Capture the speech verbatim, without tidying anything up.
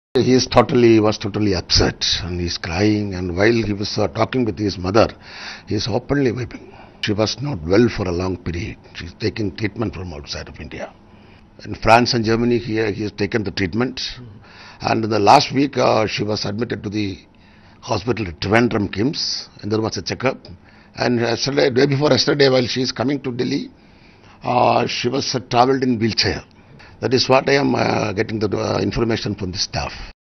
He is totally was totally upset and he's crying, and while he was uh, talking with his mother, he is openly weeping. She was not well for a long period. She's taking treatment from outside of India. In France and Germany, he, he has taken the treatment. And in the last week, uh, she was admitted to the hospital at Trivandrum Kims, and there was a checkup. And yesterday, day before yesterday, while she is coming to Delhi, uh, she was uh, travelled in wheelchair. That is what I am uh, getting the uh, information from the staff.